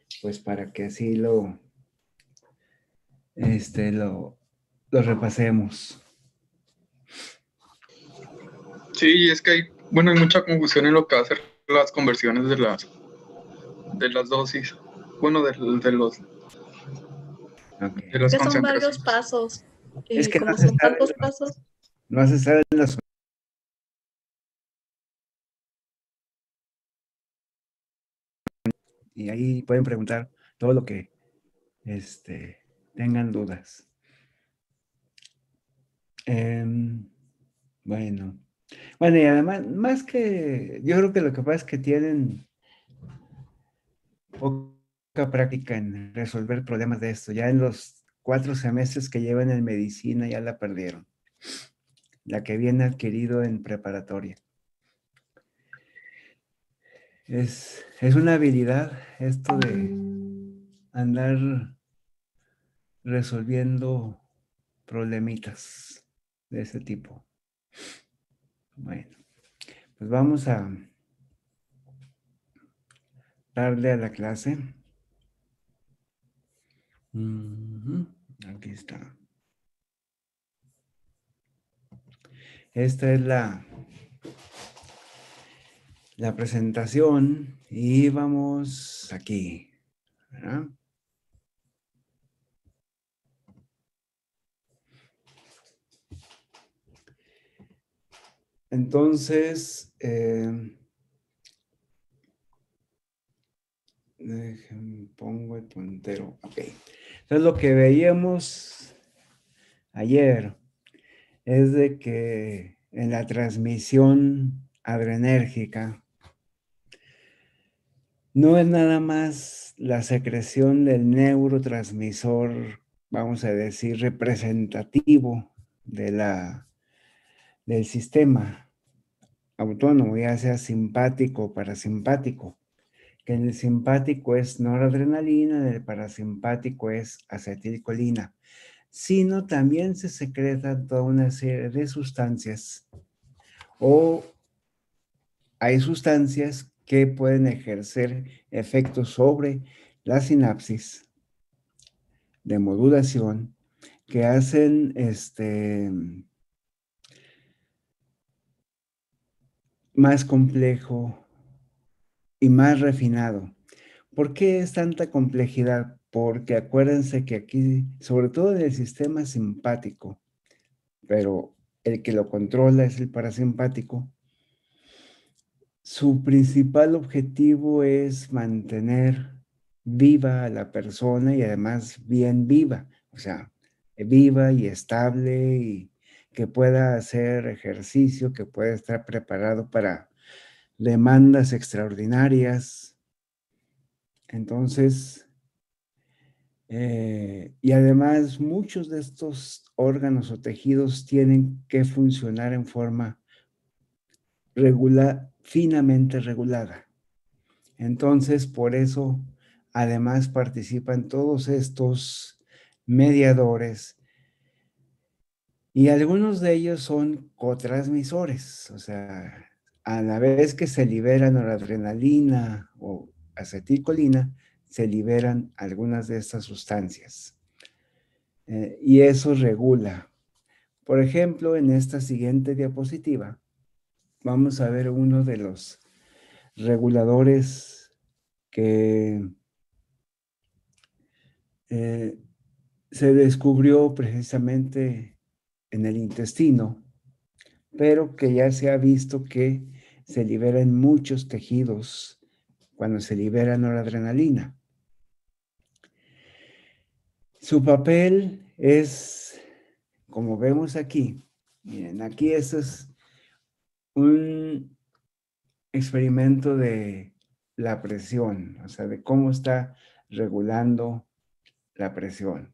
pues para que así lo repasemos. Sí, es que hay mucha confusión en lo que va a ser las conversiones de las dosis. Bueno, Okay. de las Que son varios concentraciones. pasos. Es que Como son tantos pasos. no se saben las. Y ahí pueden preguntar todo lo que tengan dudas. Bueno. Bueno, y además, más que, yo creo que lo que pasa es que tienen poca práctica en resolver problemas de esto. Ya en los 4 semestres que llevan en medicina ya la perdieron. La que viene adquirido en preparatoria. Es una habilidad esto de andar resolviendo problemitas de ese tipo. Bueno, pues vamos a darle a la clase. Aquí está. Esta es la presentación y vamos aquí, ¿verdad? Entonces, pongo el puntero. Ok. Entonces, lo que veíamos ayer es de que en la transmisión adrenérgica no es nada más la secreción del neurotransmisor, vamos a decir, representativo del sistema autónomo, ya sea simpático o parasimpático, que en el simpático es noradrenalina, en el parasimpático es acetilcolina, sino también se secretan toda una serie de sustancias o hay sustancias que pueden ejercer efectos sobre la sinapsis de modulación que hacen más complejo y más refinado. ¿Por qué es tanta complejidad? Porque acuérdense que aquí, sobre todo en el sistema simpático, pero el que lo controla es el parasimpático, su principal objetivo es mantener viva a la persona y además bien viva, o sea, viva y estable y que pueda hacer ejercicio, que pueda estar preparado para demandas extraordinarias. Entonces, y además muchos de estos órganos o tejidos tienen que funcionar en forma finamente regulada. Entonces, por eso, además participan todos estos mediadores y algunos de ellos son cotransmisores, o sea, a la vez que se libera noradrenalina o acetilcolina, se liberan algunas de estas sustancias. Y eso regula. Por ejemplo, en esta siguiente diapositiva, vamos a ver uno de los reguladores que se descubrió precisamente en el intestino, pero que ya se ha visto que se libera en muchos tejidos cuando se libera noradrenalina. Su papel es, como vemos aquí, miren, aquí esto es un experimento de la presión, o sea, de cómo está regulando la presión.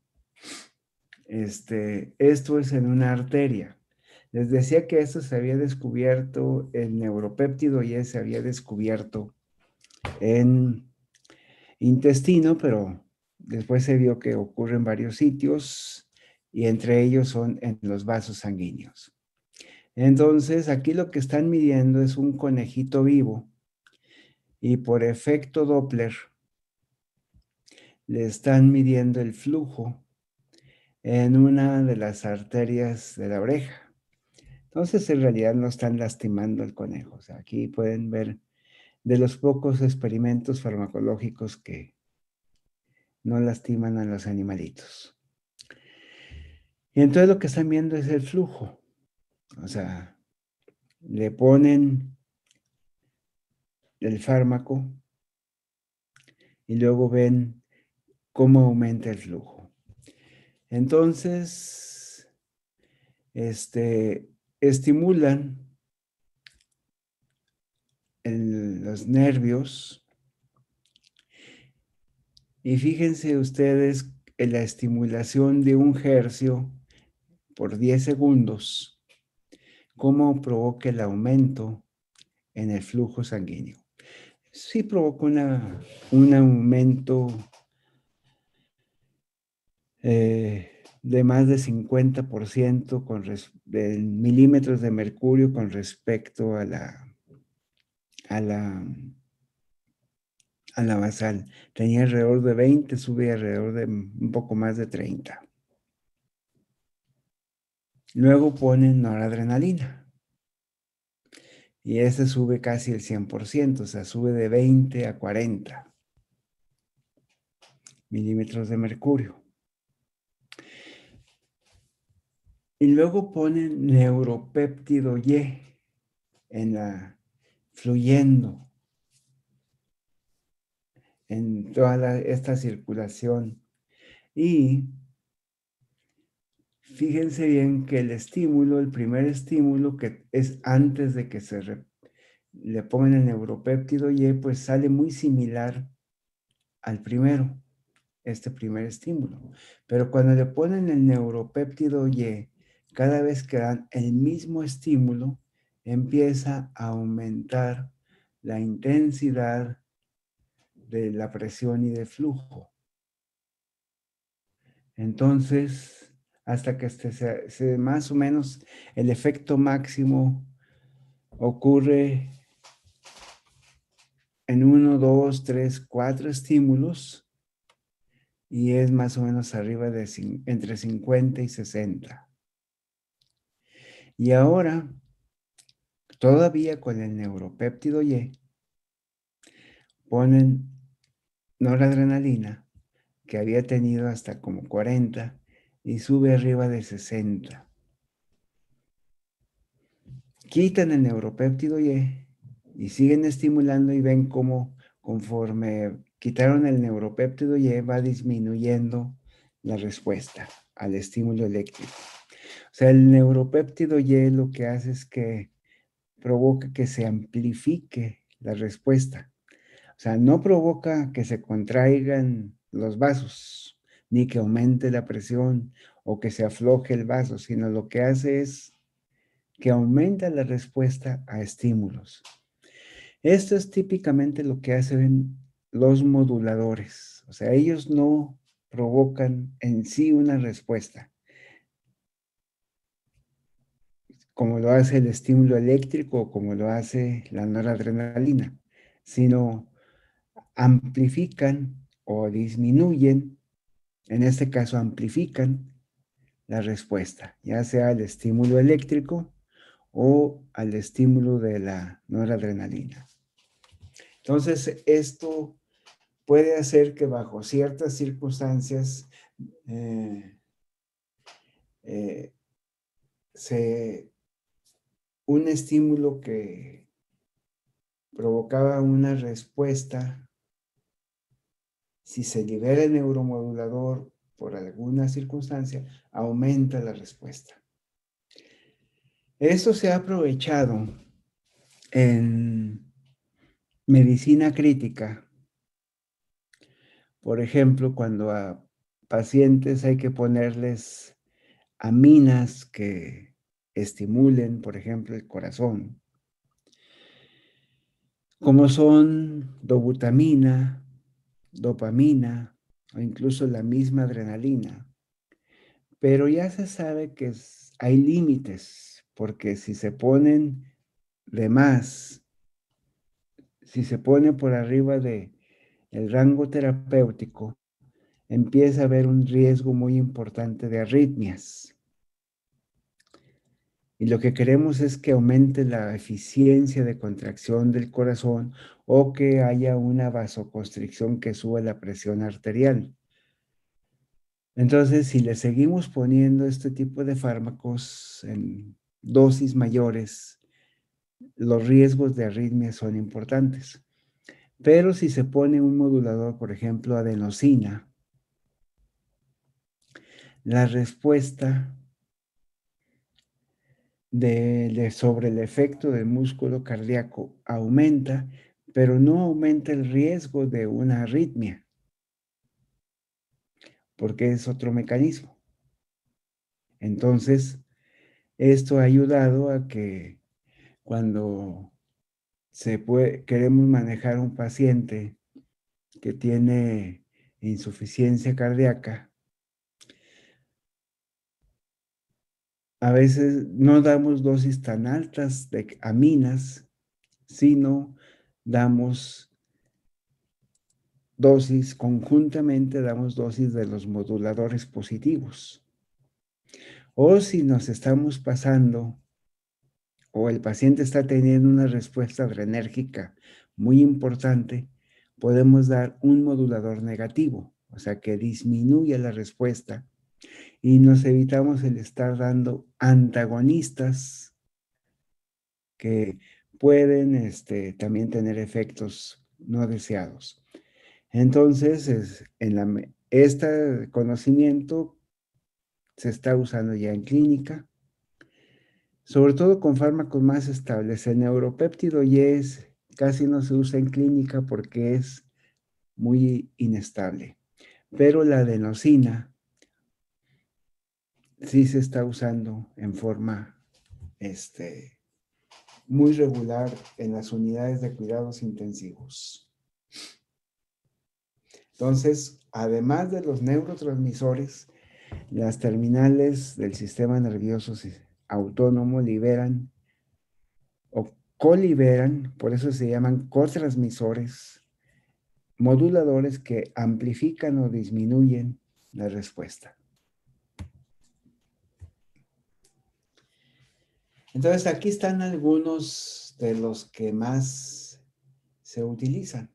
Esto es en una arteria. Les decía que esto se había descubierto, el neuropéptido ya se había descubierto en intestino, pero después se vio que ocurre en varios sitios y entre ellos son en los vasos sanguíneos. Entonces, aquí lo que están midiendo es un conejito vivo y por efecto Doppler le están midiendo el flujo en una de las arterias de la oreja. Entonces, en realidad no están lastimando al conejo. O sea, aquí pueden ver de los pocos experimentos farmacológicos que no lastiman a los animalitos. Y entonces lo que están viendo es el flujo. O sea, le ponen el fármaco y luego ven cómo aumenta el flujo. Entonces, estimulan los nervios y fíjense ustedes en la estimulación de 1 Hz por 10 segundos, cómo provoca el aumento en el flujo sanguíneo. Sí provoca un aumento de más de 50% de milímetros de mercurio con respecto a a la basal. Tenía alrededor de 20, sube alrededor de un poco más de 30. Luego ponen noradrenalina y ese sube casi el 100%, o sea, sube de 20 a 40 milímetros de mercurio. Y luego ponen neuropéptido Y fluyendo en toda esta circulación. Y fíjense bien que el primer estímulo que es antes de que le pongan el neuropéptido Y, pues sale muy similar al primero, este primer estímulo. Pero cuando le ponen el neuropéptido Y, cada vez que dan el mismo estímulo, empieza a aumentar la intensidad de la presión y de flujo. Entonces, hasta que más o menos el efecto máximo ocurre en 1, 2, 3, 4 estímulos y es más o menos arriba de entre 50 y 60. Y ahora, todavía con el neuropéptido Y, ponen noradrenalina, que había tenido hasta como 40, y sube arriba de 60. Quitan el neuropéptido y siguen estimulando y ven cómo conforme quitaron el neuropéptido Y va disminuyendo la respuesta al estímulo eléctrico. O sea, el neuropéptido Y lo que hace es que provoca que se amplifique la respuesta. O sea, no provoca que se contraigan los vasos, ni que aumente la presión o que se afloje el vaso, sino lo que hace es que aumenta la respuesta a estímulos. Esto es típicamente lo que hacen los moduladores. O sea, ellos no provocan en sí una respuesta, como lo hace el estímulo eléctrico o como lo hace la noradrenalina, sino amplifican o disminuyen, en este caso amplifican la respuesta, ya sea al estímulo eléctrico o al estímulo de la noradrenalina. Entonces, esto puede hacer que bajo ciertas circunstancias eh, eh, un estímulo que provocaba una respuesta, si se libera el neuromodulador por alguna circunstancia, aumenta la respuesta. Esto se ha aprovechado en medicina crítica. Por ejemplo, cuando a pacientes hay que ponerles aminas que estimulen, por ejemplo, el corazón, como son dobutamina, dopamina o incluso la misma adrenalina. Pero ya se sabe que hay límites, porque si se ponen de más, si se pone por arriba de el rango terapéutico, empieza a haber un riesgo muy importante de arritmias. Y lo que queremos es que aumente la eficiencia de contracción del corazón o que haya una vasoconstricción que suba la presión arterial. Entonces, si le seguimos poniendo este tipo de fármacos en dosis mayores, los riesgos de arritmia son importantes. Pero si se pone un modulador, por ejemplo, adenosina, la respuesta sobre el efecto del músculo cardíaco aumenta, pero no aumenta el riesgo de una arritmia, porque es otro mecanismo. Entonces, esto ha ayudado a que cuando queremos manejar un paciente que tiene insuficiencia cardíaca, a veces no damos dosis tan altas de aminas, sino damos conjuntamente damos dosis de los moduladores positivos. O si nos estamos pasando o el paciente está teniendo una respuesta adrenérgica muy importante, podemos dar un modulador negativo, o sea, que disminuya la respuesta y nos evitamos el estar dando antagonistas que pueden también tener efectos no deseados. Entonces, este conocimiento se está usando ya en clínica, sobre todo con fármacos más estables. El neuropéptido YES casi no se usa en clínica porque es muy inestable, pero la adenosina sí se está usando en forma muy regular en las unidades de cuidados intensivos. Entonces, además de los neurotransmisores, las terminales del sistema nervioso autónomo liberan o coliberan, por eso se llaman cotransmisores, moduladores que amplifican o disminuyen la respuesta. Entonces, aquí están algunos de los que más se utilizan.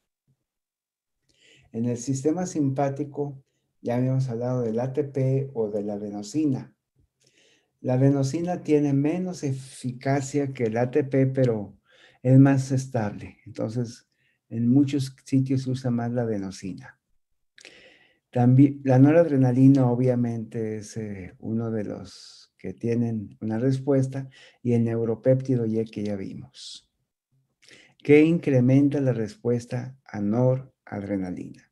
En el sistema simpático, ya habíamos hablado del ATP o de la adenosina. La adenosina tiene menos eficacia que el ATP, pero es más estable. Entonces, en muchos sitios se usa más la adenosina. También, la noradrenalina obviamente es uno de los que tienen una respuesta y el neuropéptido Y que ya vimos, que incrementa la respuesta a noradrenalina.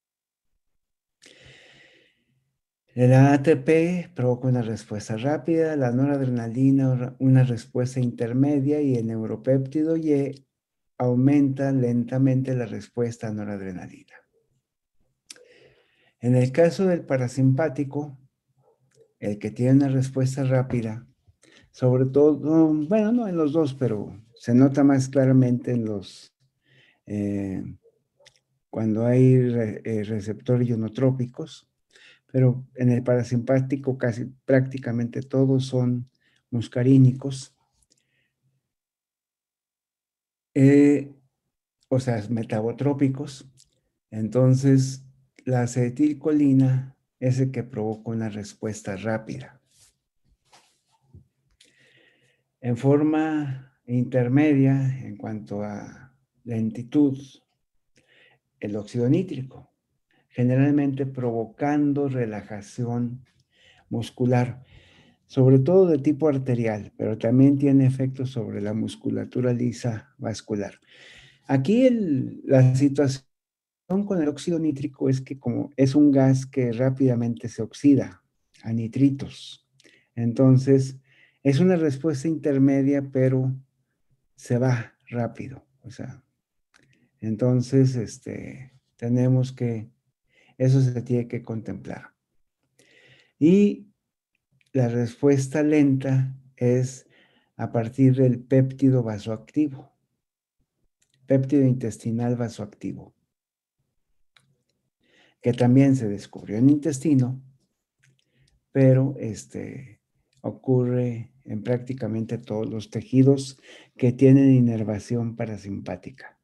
El ATP provoca una respuesta rápida, la noradrenalina una respuesta intermedia y el neuropéptido Y aumenta lentamente la respuesta a noradrenalina. En el caso del parasimpático, el que tiene una respuesta rápida, sobre todo, bueno, no en los dos, pero se nota más claramente en cuando hay receptores ionotrópicos, pero en el parasimpático casi prácticamente todos son muscarínicos, o sea, metabotrópicos. Entonces, la acetilcolina es el que provoca una respuesta rápida. En forma intermedia, en cuanto a lentitud, el óxido nítrico, generalmente provocando relajación muscular, sobre todo de tipo arterial, pero también tiene efectos sobre la musculatura lisa vascular. Aquí la situación con el óxido nítrico es que como es un gas que rápidamente se oxida a nitritos, entonces es una respuesta intermedia, pero se va rápido, o sea, entonces tenemos que, eso se tiene que contemplar. Y la respuesta lenta es a partir del péptido vasoactivo, péptido intestinal vasoactivo. que también se descubrió en intestino, pero ocurre en prácticamente todos los tejidos que tienen inervación parasimpática.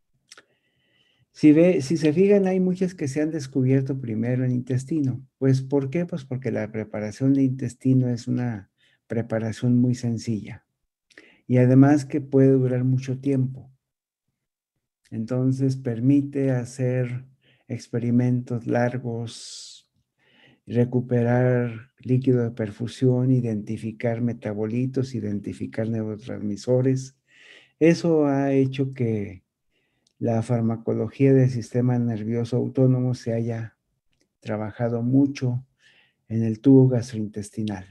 Si se fijan, hay muchas que se han descubierto primero en intestino. Pues, ¿por qué? Pues porque la preparación de intestino es una preparación muy sencilla y además que puede durar mucho tiempo. Entonces, permite hacer experimentos largos, recuperar líquido de perfusión, identificar metabolitos, identificar neurotransmisores. Eso ha hecho que la farmacología del sistema nervioso autónomo se haya trabajado mucho en el tubo gastrointestinal.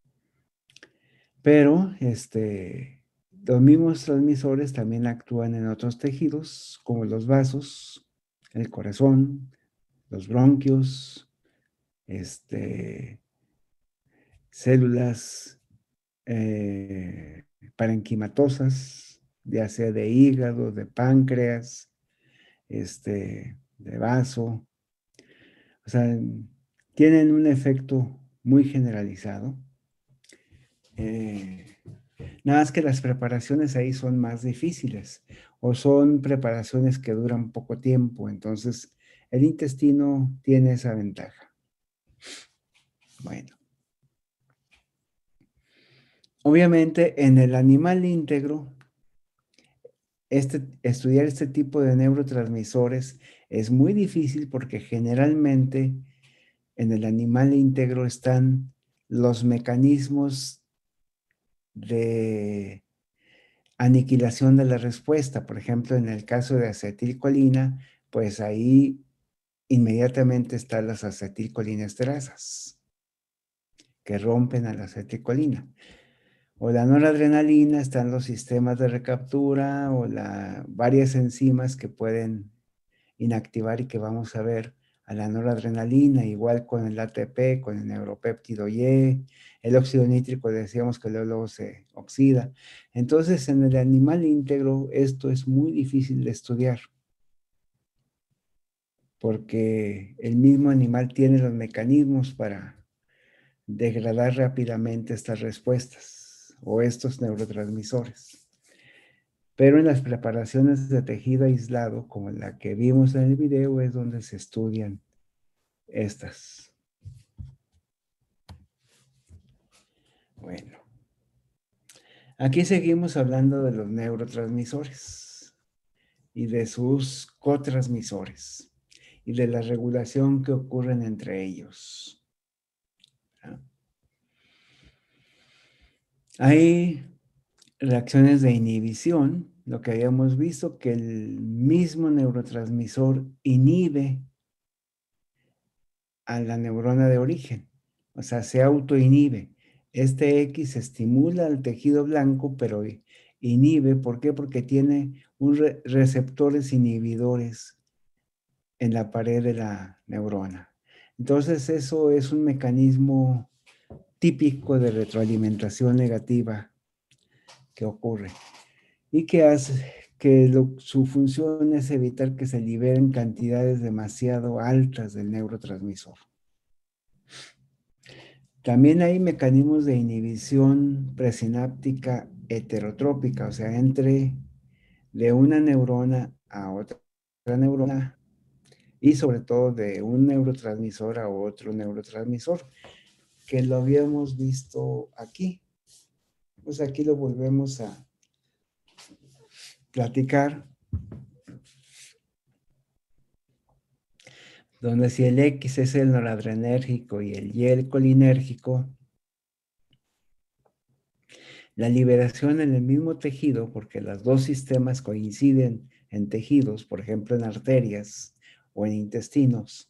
Pero los mismos transmisores también actúan en otros tejidos, como los vasos, el corazón, los bronquios, células parenquimatosas, ya sea de hígado, de páncreas, de vaso. O sea, tienen un efecto muy generalizado. Nada más que las preparaciones ahí son más difíciles o son preparaciones que duran poco tiempo. Entonces, el intestino tiene esa ventaja. Bueno. Obviamente, en el animal íntegro, estudiar este tipo de neurotransmisores es muy difícil porque generalmente en el animal íntegro están los mecanismos de aniquilación de la respuesta. Por ejemplo, en el caso de acetilcolina, pues ahí inmediatamente están las acetilcolinesterasas que rompen a la acetilcolina. O la noradrenalina, están los sistemas de recaptura o varias enzimas que pueden inactivar y que vamos a ver a la noradrenalina, igual con el ATP, con el neuropéptido Y, el óxido nítrico decíamos que luego se oxida. Entonces, en el animal íntegro esto es muy difícil de estudiar, porque el mismo animal tiene los mecanismos para degradar rápidamente estas respuestas o estos neurotransmisores. Pero en las preparaciones de tejido aislado, como la que vimos en el video, es donde se estudian estas. Bueno, aquí seguimos hablando de los neurotransmisores y de sus cotransmisores y de la regulación que ocurren entre ellos. Hay reacciones de inhibición, lo que habíamos visto, que el mismo neurotransmisor inhibe a la neurona de origen, o sea, se autoinhibe. Este X estimula al tejido blanco, pero inhibe, ¿por qué? Porque tiene receptores inhibidores en la pared de la neurona. Entonces, eso es un mecanismo típico de retroalimentación negativa que ocurre y que hace que su función es evitar que se liberen cantidades demasiado altas del neurotransmisor. También hay mecanismos de inhibición presináptica heterotrópica, o sea, entre de una neurona a otra neurona y sobre todo de un neurotransmisor a otro neurotransmisor, que lo habíamos visto aquí. Pues aquí lo volvemos a platicar, donde si el X es el noradrenérgico y el Y el colinérgico, la liberación en el mismo tejido, porque los dos sistemas coinciden en tejidos, por ejemplo en arterias o en intestinos,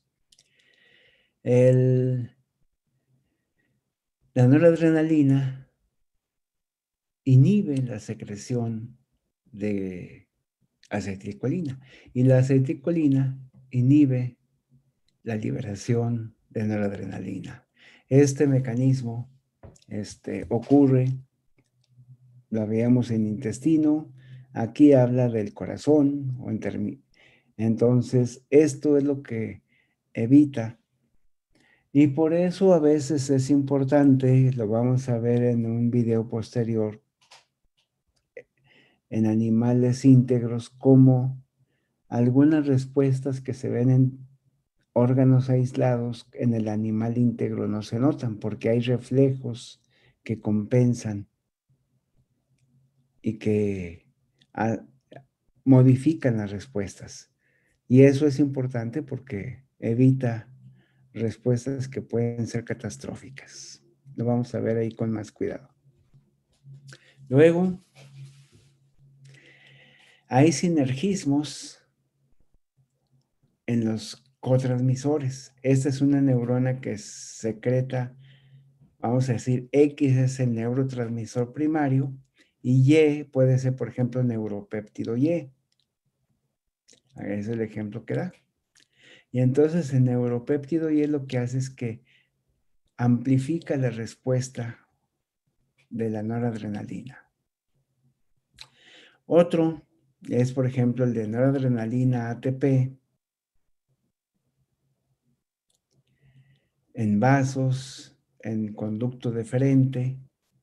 la noradrenalina inhibe la secreción de acetilcolina y la acetilcolina inhibe la liberación de noradrenalina. Este mecanismo ocurre, lo veíamos en intestino, aquí habla del corazón, entonces esto es lo que evita. Y por eso a veces es importante, lo vamos a ver en un video posterior, en animales íntegros, como algunas respuestas que se ven en órganos aislados en el animal íntegro no se notan porque hay reflejos que compensan y que ah, modifican las respuestas. Y eso es importante porque evita respuestas que pueden ser catastróficas. Lo vamos a ver ahí con más cuidado. Luego, hay sinergismos en los cotransmisores. Esta es una neurona que secreta, vamos a decir, X es el neurotransmisor primario y Y puede ser, por ejemplo, neuropéptido Y. Ese es el ejemplo que da. Y entonces el neuropéptido Y lo que hace es que amplifica la respuesta de la noradrenalina. Otro es, por ejemplo, el de noradrenalina ATP en vasos, en conducto deferente,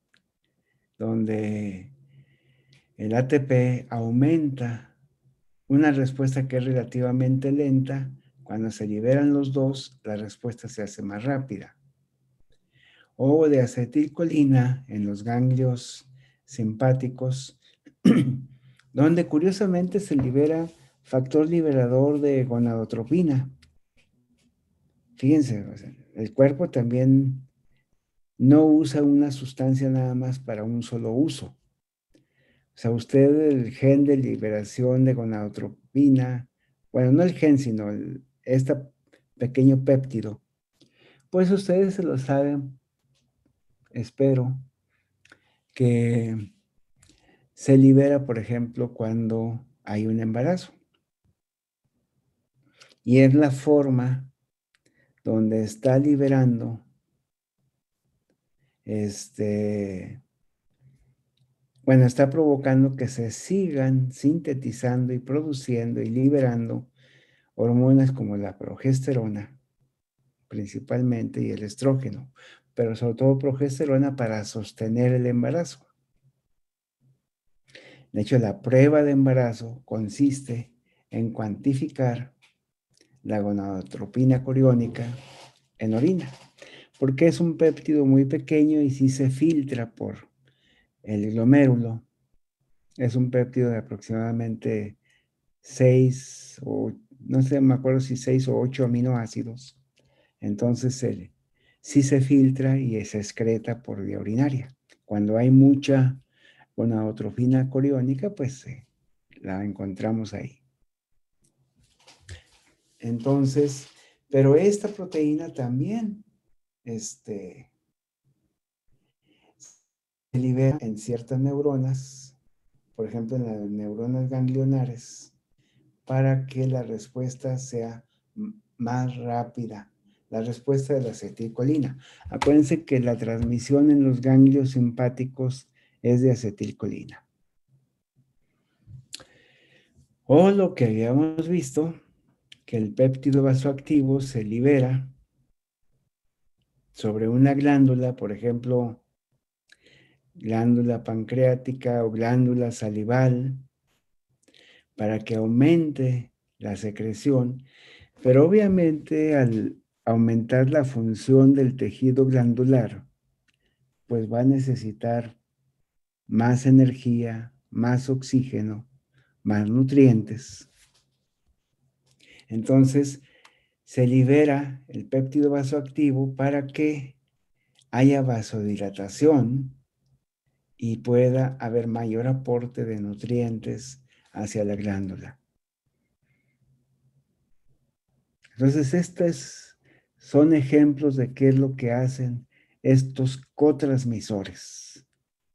donde el ATP aumenta una respuesta que es relativamente lenta. Cuando se liberan los dos, la respuesta se hace más rápida. O de acetilcolina en los ganglios simpáticos, donde curiosamente se libera factor liberador de gonadotropina. Fíjense, o sea, el cuerpo también no usa una sustancia nada más para un solo uso. O sea, usted el gen de liberación de gonadotropina, bueno, no el gen, sino este pequeño péptido, pues ustedes se lo saben, espero, que se libera, por ejemplo, cuando hay un embarazo. Y es la forma donde está liberando bueno, está provocando que se sigan sintetizando y produciendo y liberando hormonas como la progesterona, principalmente, y el estrógeno, pero sobre todo progesterona para sostener el embarazo. De hecho, la prueba de embarazo consiste en cuantificar la gonadotropina coriónica en orina, porque es un péptido muy pequeño y si se filtra por el glomérulo, es un péptido de aproximadamente 6 o no sé, me acuerdo si 6 o 8 aminoácidos. Entonces sí se filtra y se excreta por vía urinaria. Cuando hay mucha gonadotropina coriónica, pues la encontramos ahí. Entonces, pero esta proteína también se libera en ciertas neuronas, por ejemplo en las neuronas ganglionares, para que la respuesta sea más rápida, la respuesta de la acetilcolina. Acuérdense que la transmisión en los ganglios simpáticos es de acetilcolina. O lo que habíamos visto, que el péptido vasoactivo se libera sobre una glándula, por ejemplo, glándula pancreática o glándula salival, para que aumente la secreción, pero obviamente al aumentar la función del tejido glandular, pues va a necesitar más energía, más oxígeno, más nutrientes. Entonces, se libera el péptido vasoactivo para que haya vasodilatación y pueda haber mayor aporte de nutrientes hacia la glándula. Entonces, estos son ejemplos de qué es lo que hacen estos cotransmisores.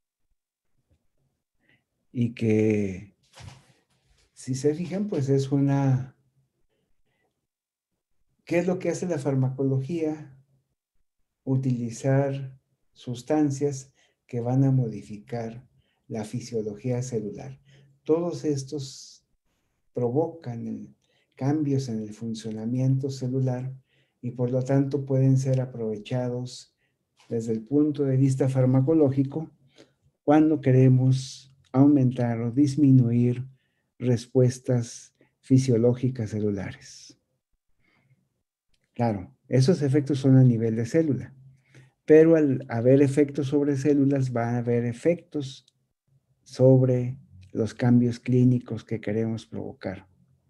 Y que, si se fijan, pues es una... ¿Qué es lo que hace la farmacología? Utilizar sustancias que van a modificar la fisiología celular. Todos estos provocan cambios en el funcionamiento celular y por lo tanto pueden ser aprovechados desde el punto de vista farmacológico cuando queremos aumentar o disminuir respuestas fisiológicas celulares. Claro, esos efectos son a nivel de célula, pero al haber efectos sobre células va a haber efectos sobre los cambios clínicos que queremos provocar.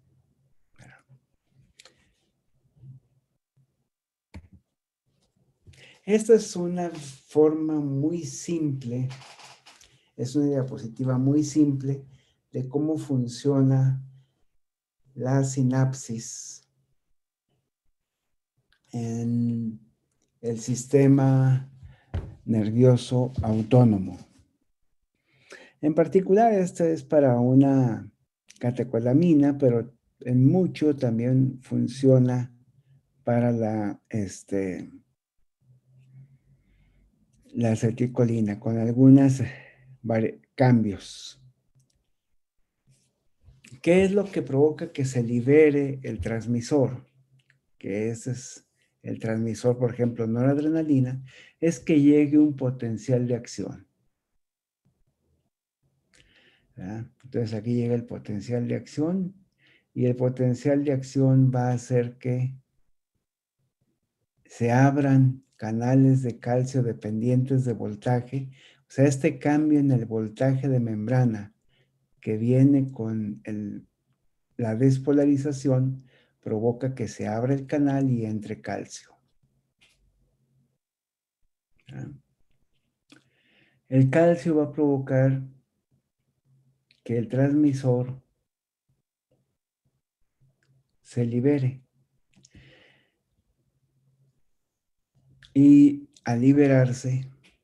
Esta es una forma muy simple, es una diapositiva muy simple de cómo funciona la sinapsis en el sistema nervioso autónomo. En particular, esta es para una catecolamina, pero en mucho también funciona para la acetilcolina, con algunos cambios. ¿Qué es lo que provoca que se libere el transmisor? Que ese es el transmisor, por ejemplo, noradrenalina, es que llegue un potencial de acción. ¿Verdad? Entonces aquí llega el potencial de acción y el potencial de acción va a hacer que se abran canales de calcio dependientes de voltaje. O sea, este cambio en el voltaje de membrana que viene con la despolarización provoca que se abra el canal y entre calcio. ¿Verdad? El calcio va a provocar que el transmisor se libere. Y al liberarse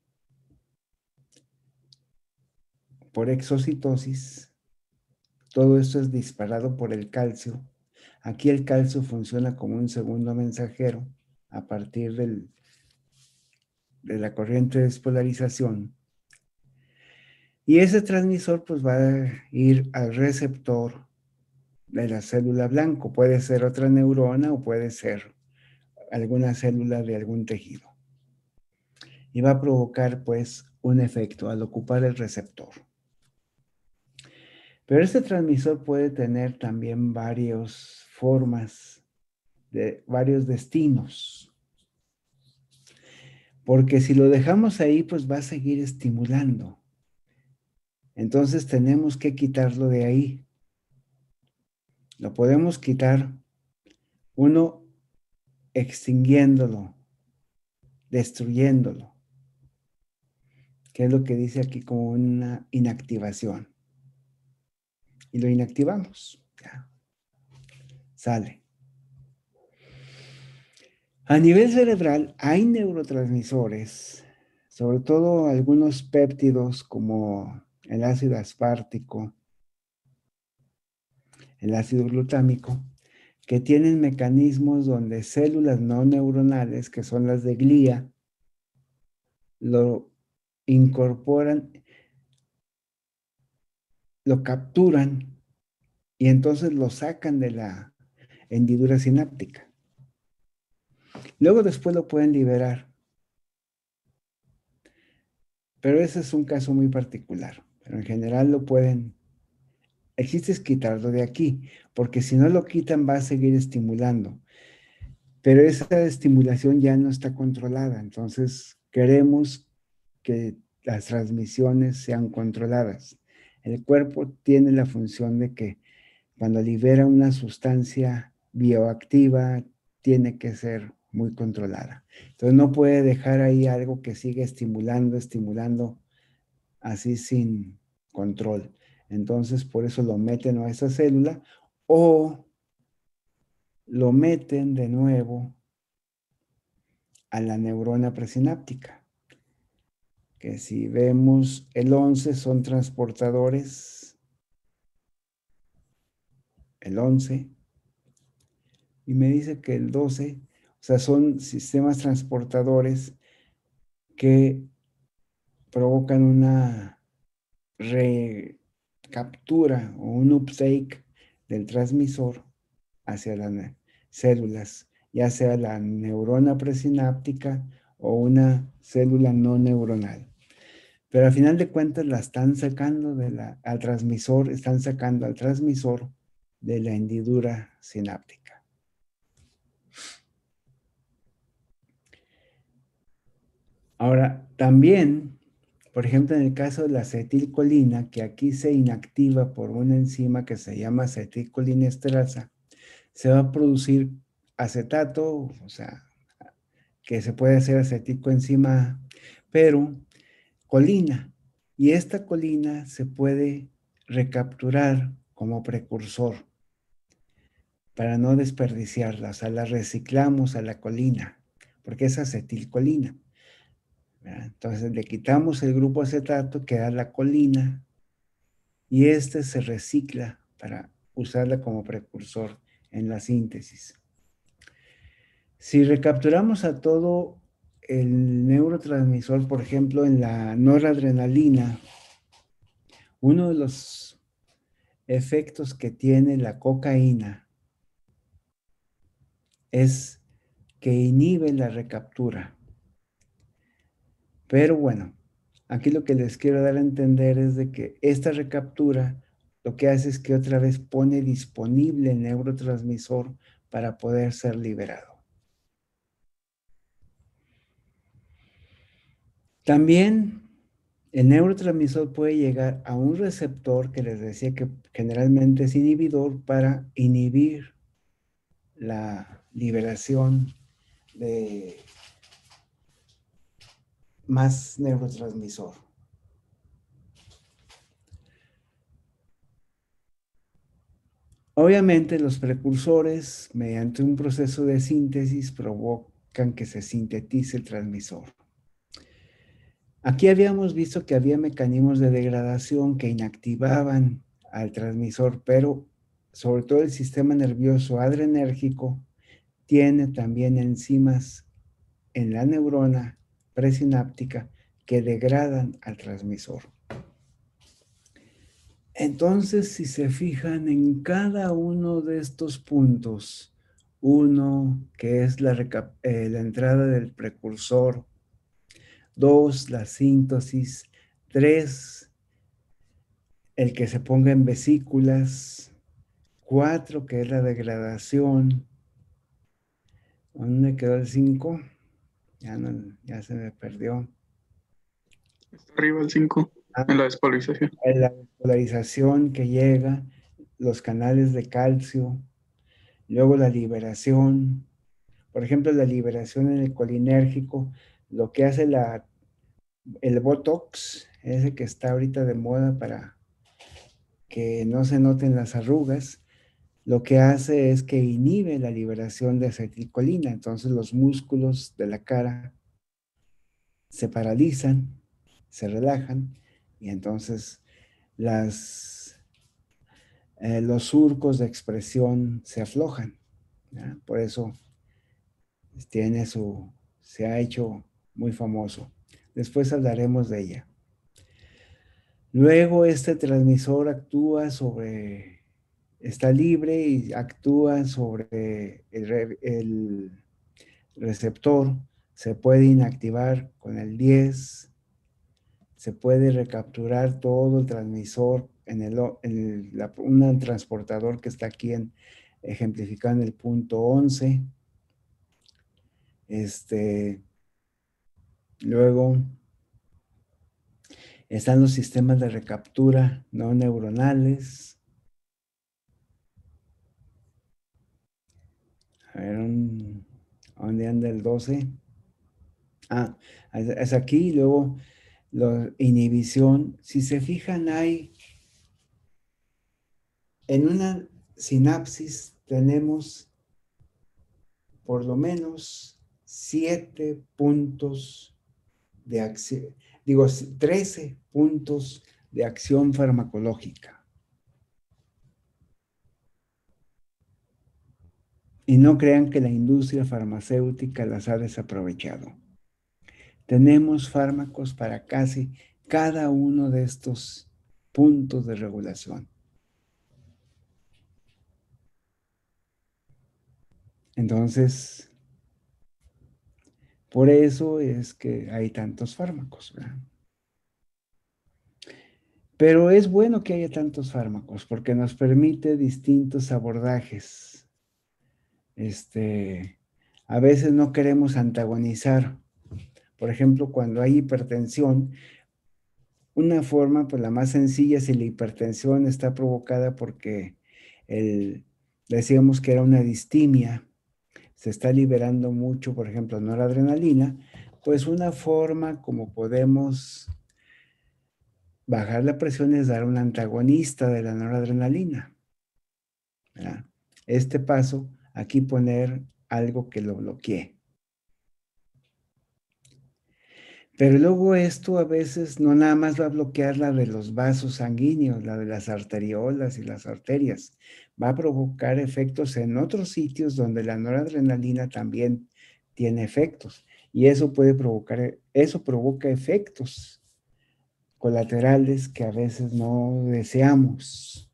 por exocitosis, todo esto es disparado por el calcio. Aquí el calcio funciona como un segundo mensajero a partir de la corriente de despolarización. Y ese transmisor pues va a ir al receptor de la célula blanco. Puede ser otra neurona o puede ser alguna célula de algún tejido. Y va a provocar pues un efecto al ocupar el receptor. Pero este transmisor puede tener también varias formas, varios destinos. Porque si lo dejamos ahí, pues va a seguir estimulando. Entonces tenemos que quitarlo de ahí. Lo podemos quitar, uno, extinguiéndolo, destruyéndolo, que es lo que dice aquí como una inactivación. Y lo inactivamos. Ya. Sale. A nivel cerebral hay neurotransmisores, sobre todo algunos péptidos como el ácido aspartico, el ácido glutámico, que tienen mecanismos donde células no neuronales, que son las de glía, lo incorporan, lo capturan y entonces lo sacan de la hendidura sináptica. Luego después lo pueden liberar. Pero ese es un caso muy particular. Pero en general lo pueden. El chiste es quitarlo de aquí, porque si no lo quitan va a seguir estimulando. Pero esa estimulación ya no está controlada. Entonces queremos que las transmisiones sean controladas. El cuerpo tiene la función de que cuando libera una sustancia bioactiva, tiene que ser muy controlada. Entonces no puede dejar ahí algo que siga estimulando, estimulando, así sin control. Entonces por eso lo meten a esa célula o lo meten de nuevo a la neurona presináptica. Que si vemos el 11 son transportadores, el 11, y me dice que el 12, o sea, son sistemas transportadores que provocan una recaptura o un uptake del transmisor hacia las células ya sea la neurona presináptica o una célula no neuronal. Pero al final de cuentas la están sacando al transmisor, están sacando al transmisor de la hendidura sináptica. Ahora, también, por ejemplo, en el caso de la acetilcolina, que aquí se inactiva por una enzima que se llama acetilcolinesterasa, se va a producir acetato, o sea, que se puede hacer acetilcoenzima A, pero colina. Y esta colina se puede recapturar como precursor para no desperdiciarla, o sea, la reciclamos a la colina, porque es acetilcolina. ¿Verdad? Entonces le quitamos el grupo acetato, queda la colina, y este se recicla para usarla como precursor en la síntesis. Si recapturamos a todo el neurotransmisor, por ejemplo, en la noradrenalina, uno de los efectos que tiene la cocaína es que inhibe la recaptura. Pero bueno, aquí lo que les quiero dar a entender es de que esta recaptura lo que hace es que otra vez pone disponible el neurotransmisor para poder ser liberado. También el neurotransmisor puede llegar a un receptor que les decía que generalmente es inhibidor para inhibir la liberación de más neurotransmisor. Obviamente los precursores, mediante un proceso de síntesis, provocan que se sintetice el transmisor. Aquí habíamos visto que había mecanismos de degradación que inactivaban al transmisor, pero sobre todo el sistema nervioso adrenérgico tiene también enzimas en la neurona presináptica que degradan al transmisor. Entonces, si se fijan en cada uno de estos puntos, uno que es la entrada del precursor, dos, la síntesis, tres, el que se ponga en vesículas, cuatro, que es la degradación. ¿Dónde quedó el 5? Ya se me perdió. Está arriba el 5 Ah, en la despolarización. la despolarización que llega, los canales de calcio, luego la liberación. Por ejemplo, la liberación en el colinérgico, lo que hace el Botox, ese que está ahorita de moda para que no se noten las arrugas, lo que hace es que inhibe la liberación de acetilcolina. Entonces los músculos de la cara se paralizan, se relajan y entonces los surcos de expresión se aflojan. ¿Ya? Por eso se ha hecho muy famoso. Después hablaremos de ella. Luego este transmisor está libre y actúa sobre el receptor. Se puede inactivar con el 10. Se puede recapturar todo el transmisor en un transportador que está aquí ejemplificado en el punto 11. Luego están los sistemas de recaptura no neuronales. A ver, ¿dónde anda el 12? Ah, es aquí. Luego, la inhibición. Si se fijan, en una sinapsis tenemos por lo menos 7 puntos de acción, 13 puntos de acción farmacológica. Y no crean que la industria farmacéutica las ha desaprovechado. Tenemos fármacos para casi cada uno de estos puntos de regulación. Entonces, por eso es que hay tantos fármacos, ¿verdad? Pero es bueno que haya tantos fármacos porque nos permite distintos abordajes. A veces no queremos antagonizar. Por ejemplo, cuando hay hipertensión, una forma, pues la más sencilla, si la hipertensión está provocada porque decíamos que era una distimia, se está liberando mucho, por ejemplo, noradrenalina, pues una forma como podemos bajar la presión es dar un antagonista de la noradrenalina, ¿verdad? Este paso, aquí poner algo que lo bloquee. Pero luego esto a veces no nada más va a bloquear la de los vasos sanguíneos, la de las arteriolas y las arterias. Va a provocar efectos en otros sitios donde la noradrenalina también tiene efectos. Y eso puede provocar, eso provoca efectos colaterales que a veces no deseamos.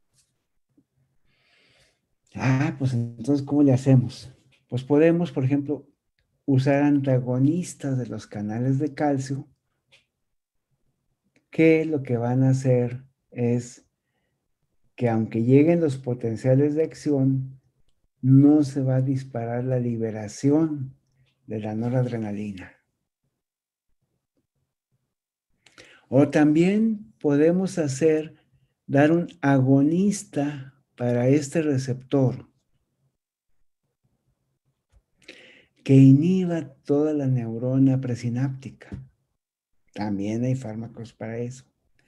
Pues entonces, ¿cómo le hacemos? Pues podemos, por ejemplo, usar antagonistas de los canales de calcio que lo que van a hacer es que aunque lleguen los potenciales de acción, no se va a disparar la liberación de la noradrenalina. O también podemos dar un agonista para este receptor que inhiba toda la neurona presináptica. También hay fármacos para eso.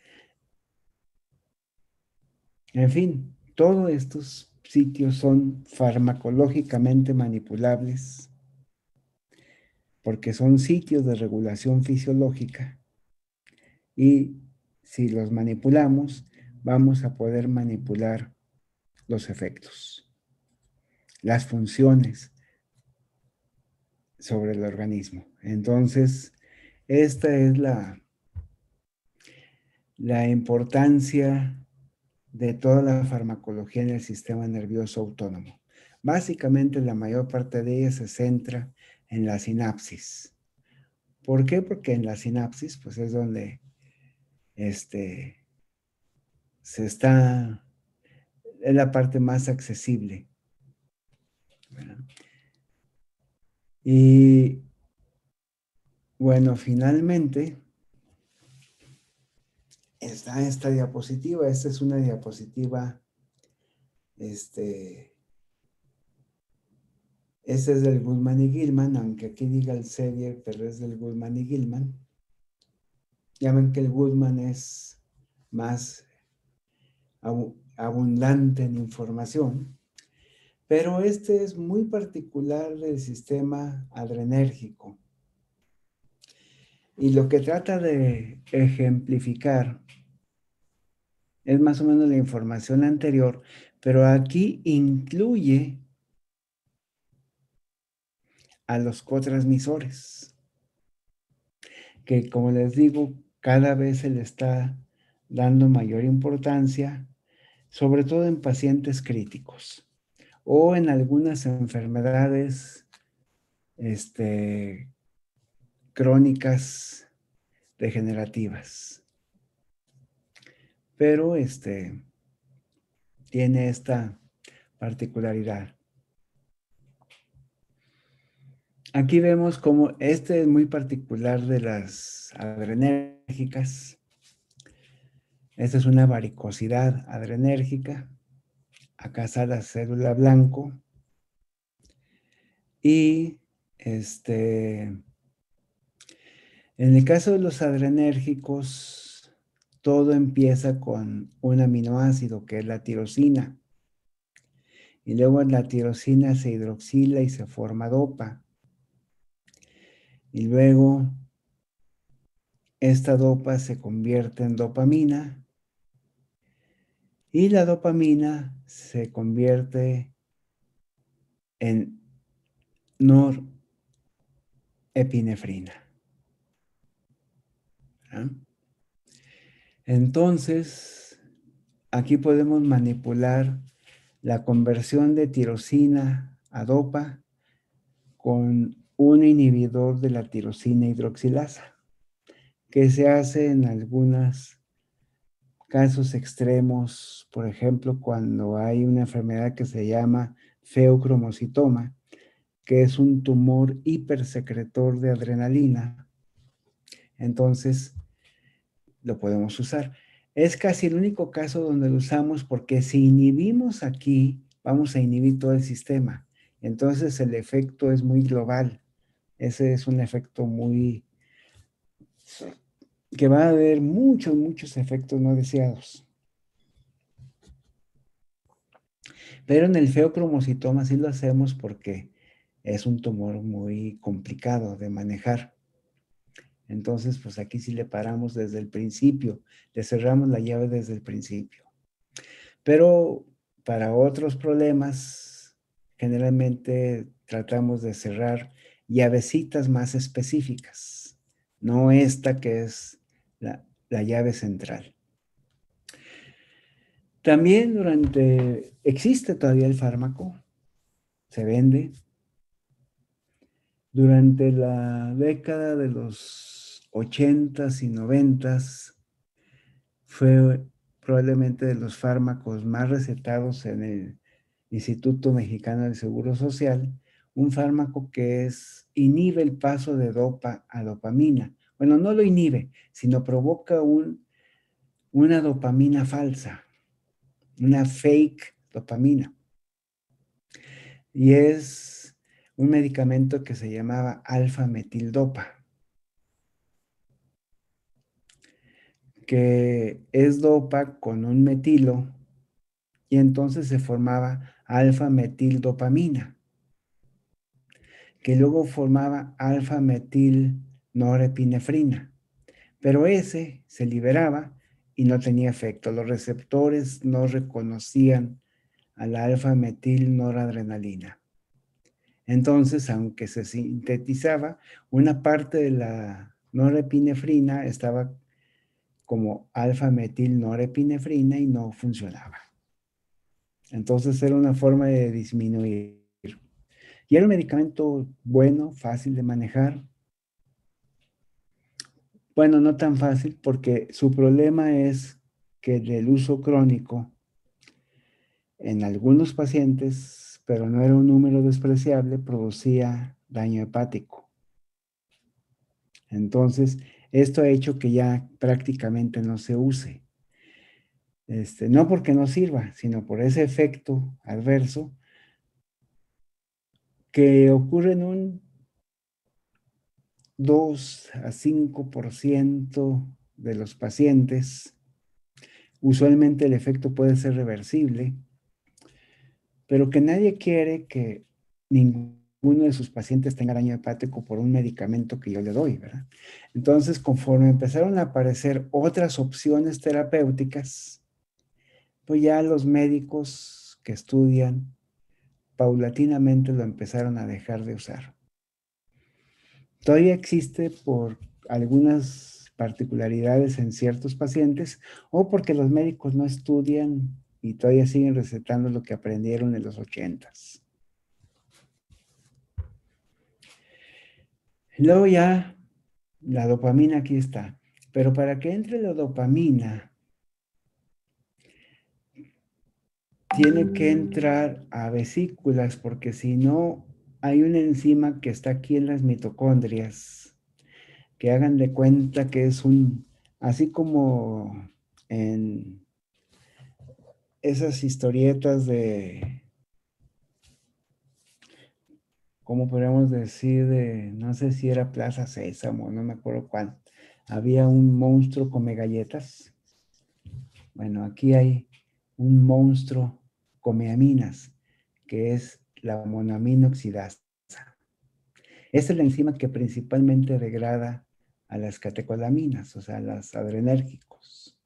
En fin, todos estos sitios son farmacológicamente manipulables porque son sitios de regulación fisiológica y si los manipulamos, vamos a poder manipular los efectos, las funciones sobre el organismo. Entonces, esta es la importancia de toda la farmacología en el sistema nervioso autónomo. Básicamente, la mayor parte de ella se centra en la sinapsis. ¿Por qué? Porque en la sinapsis, pues es donde es la parte más accesible, ¿verdad? Y bueno, finalmente está esta diapositiva. Esta es una diapositiva, este es del Goodman y Gilman, aunque aquí diga el Sevier, pero es del Goodman y Gilman. Ya ven que el Goodman es más abundante en información, pero este es muy particular del sistema adrenérgico. Y lo que trata de ejemplificar es más o menos la información anterior, pero aquí incluye a los cotransmisores, que como les digo, cada vez se le está dando mayor importancia, sobre todo en pacientes críticos o en algunas enfermedades crónicas degenerativas. Pero tiene esta particularidad. Aquí vemos cómo este es muy particular de las adrenérgicas. Esta es una varicosidad adrenérgica. Acá está la célula blanco. Y en el caso de los adrenérgicos, todo empieza con un aminoácido que es la tirosina. Y luego la tirosina se hidroxila y se forma dopa. Y luego esta dopa se convierte en dopamina y la dopamina se convierte en norepinefrina. ¿Ah? Entonces, aquí podemos manipular la conversión de tirosina a dopa con un inhibidor de la tirosina hidroxilasa, que se hace en algunos casos extremos, por ejemplo, cuando hay una enfermedad que se llama feocromocitoma, que es un tumor hipersecretor de adrenalina. Entonces, lo podemos usar. Es casi el único caso donde lo usamos porque si inhibimos aquí, vamos a inhibir todo el sistema. Entonces, el efecto es muy global. Ese es un efecto muy que va a haber muchos efectos no deseados. Pero en el feocromocitoma sí lo hacemos porque es un tumor muy complicado de manejar. Entonces, pues aquí sí le paramos desde el principio, le cerramos la llave desde el principio. Pero para otros problemas, generalmente tratamos de cerrar llavecitas más específicas, no esta que es la llave central. También existe todavía el fármaco, se vende. Durante la década de los 80s y 90s fue probablemente de los fármacos más recetados en el Instituto Mexicano del Seguro Social, un fármaco que inhibe el paso de dopa a dopamina. Bueno, no lo inhibe, sino provoca una dopamina falsa, una fake dopamina. Y es un medicamento que se llamaba alfa-metildopa, que es dopa con un metilo y entonces se formaba alfa-metildopamina, que luego formaba alfa-metilnorepinefrina, pero ese se liberaba y no tenía efecto. Los receptores no reconocían a la alfa-metilnoradrenalina. Entonces, aunque se sintetizaba, una parte de la norepinefrina estaba como alfa-metilnorepinefrina y no funcionaba. Entonces era una forma de disminuir. Y era un medicamento bueno, fácil de manejar. Bueno, no tan fácil porque su problema es que el uso crónico en algunos pacientes, pero no era un número despreciable, producía daño hepático. Entonces, esto ha hecho que ya prácticamente no se use. No porque no sirva, sino por ese efecto adverso que ocurre en un 2 a 5% de los pacientes. Usualmente el efecto puede ser reversible, pero que nadie quiere que ninguno de sus pacientes tenga daño hepático por un medicamento que yo le doy, ¿verdad? Entonces, conforme empezaron a aparecer otras opciones terapéuticas, pues ya los médicos que estudian paulatinamente lo empezaron a dejar de usar. Todavía existe por algunas particularidades en ciertos pacientes o porque los médicos no estudian y todavía siguen recetando lo que aprendieron en los 80s. Luego ya la dopamina aquí está, pero para que entre la dopamina tiene que entrar a vesículas porque si no hay una enzima que está aquí en las mitocondrias que hagan de cuenta que es así como en esas historietas ¿cómo podríamos decir? No sé si era Plaza Sésamo, no me acuerdo cuál. Había un monstruo come galletas. Bueno, aquí hay un monstruo come aminas, que es la monoamina oxidasa. Esta es la enzima que principalmente degrada a las catecolaminas, o sea, a los adrenérgicos.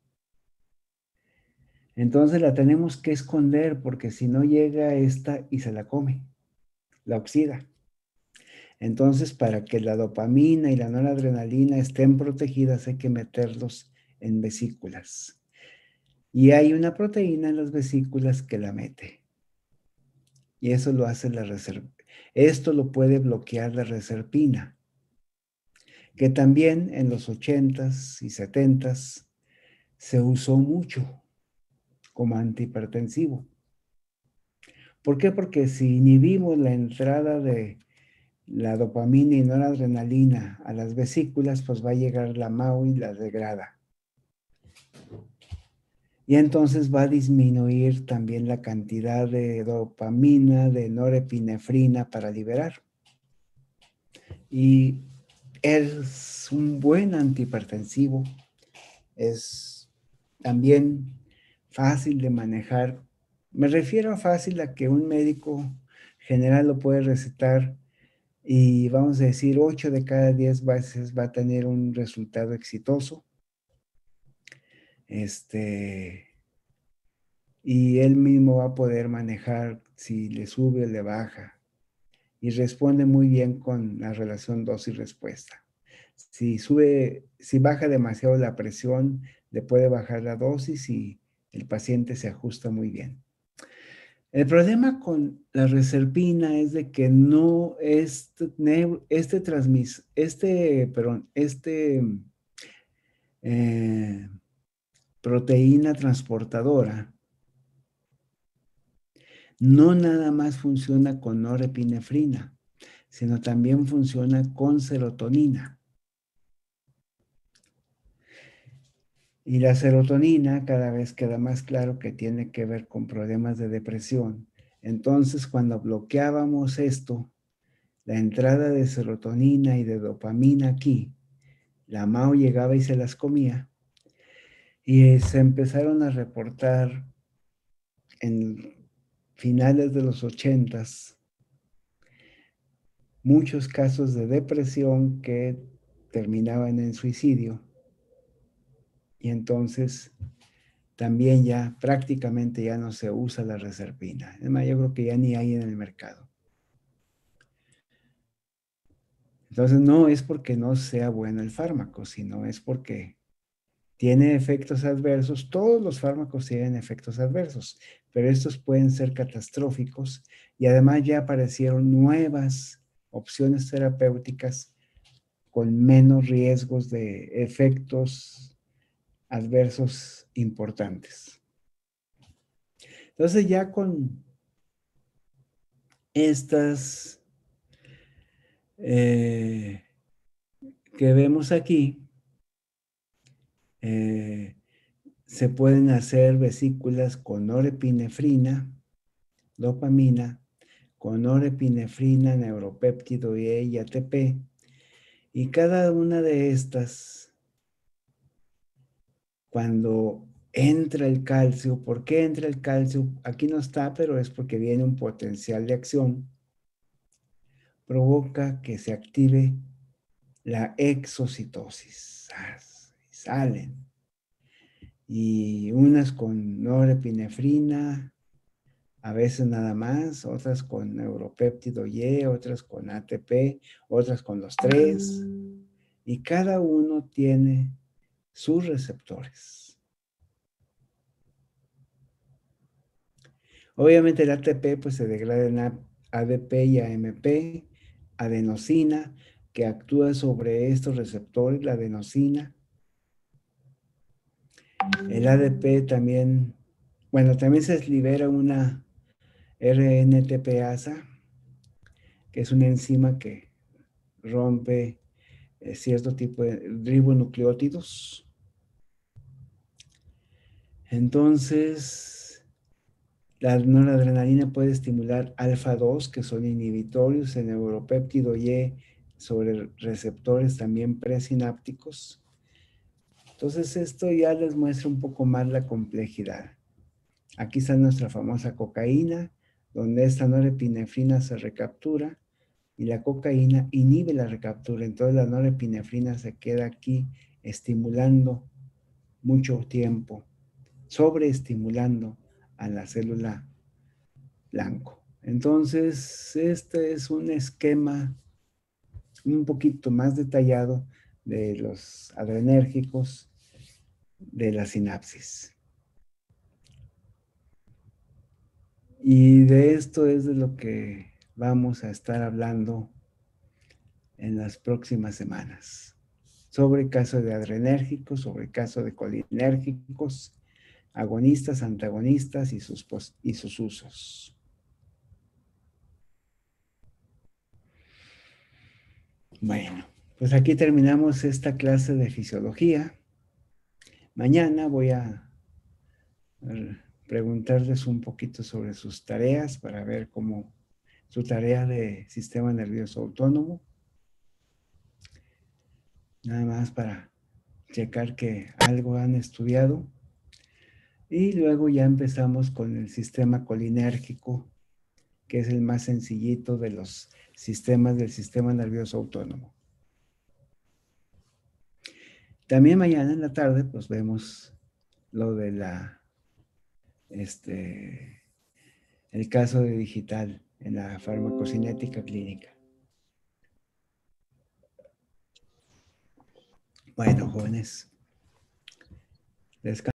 Entonces la tenemos que esconder porque si no llega esta y se la come, la oxida. Entonces, para que la dopamina y la noradrenalina estén protegidas, hay que meterlos en vesículas. Y hay una proteína en las vesículas que la mete. Y eso lo hace la reserva. Esto lo puede bloquear la reserpina, que también en los 80s y 70s se usó mucho como antihipertensivo. ¿Por qué? Porque si inhibimos la entrada de la dopamina y noradrenalina a las vesículas, pues va a llegar la MAO y la degrada. Y entonces va a disminuir también la cantidad de dopamina, de norepinefrina para liberar. Y es un buen antihipertensivo. Es también fácil de manejar. Me refiero a fácil a que un médico general lo puede recetar y vamos a decir 8 de cada 10 veces va a tener un resultado exitoso. Y él mismo va a poder manejar si le sube o le baja. Y responde muy bien con la relación dosis-respuesta. Si baja demasiado la presión, le puede bajar la dosis y el paciente se ajusta muy bien. El problema con la reserpina es de que no proteína transportadora no nada más funciona con norepinefrina, sino también funciona con serotonina. Y la serotonina cada vez queda más claro que tiene que ver con problemas de depresión. Entonces, cuando bloqueábamos esto, la entrada de serotonina y de dopamina aquí, la MAO llegaba y se las comía. Y se empezaron a reportar en finales de los 80s muchos casos de depresión que terminaban en suicidio. Y entonces también ya prácticamente ya no se usa la reserpina. Además, yo creo que ya ni hay en el mercado. Entonces no es porque no sea bueno el fármaco, sino es porque tiene efectos adversos. Todos los fármacos tienen efectos adversos, pero estos pueden ser catastróficos y además ya aparecieron nuevas opciones terapéuticas con menos riesgos de efectos adversos importantes. Entonces ya con estas que vemos aquí, se pueden hacer vesículas con norepinefrina, dopamina, con norepinefrina, neuropéptido y ATP, y cada una de estas, cuando entra el calcio, ¿por qué entra el calcio? Aquí no está, pero es porque viene un potencial de acción, provoca que se active la exocitosis. Y salen. Y unas con norepinefrina, a veces nada más, otras con neuropéptido Y, otras con ATP, otras con los tres. Y cada uno tiene sus receptores. Obviamente el ATP pues se degrada en ADP y AMP, adenosina, que actúa sobre estos receptores, la adenosina. El ADP también, bueno, también se libera una RNTPasa, que es una enzima que rompe cierto tipo de ribonucleótidos. Entonces, la noradrenalina puede estimular alfa-2, que son inhibitorios en neuropéptido Y sobre receptores también presinápticos. Entonces, esto ya les muestra un poco más la complejidad. Aquí está nuestra famosa cocaína, donde esta norepinefrina se recaptura y la cocaína inhibe la recaptura. Entonces la norepinefrina se queda aquí estimulando mucho tiempo, sobreestimulando a la célula blanco. Entonces, este es un esquema un poquito más detallado de los adrenérgicos de la sinapsis. Y de esto es de lo que vamos a estar hablando en las próximas semanas. Sobre caso de adrenérgicos, sobre caso de colinérgicos, agonistas, antagonistas y sus usos. Bueno, pues aquí terminamos esta clase de fisiología. Mañana voy a preguntarles un poquito sobre sus tareas para ver cómo su tarea de sistema nervioso autónomo. Nada más para checar que algo han estudiado. Y luego ya empezamos con el sistema colinérgico, que es el más sencillito de los sistemas del sistema nervioso autónomo. También mañana en la tarde, pues vemos lo de el caso de digital en la farmacocinética clínica. Bueno, jóvenes, descansen.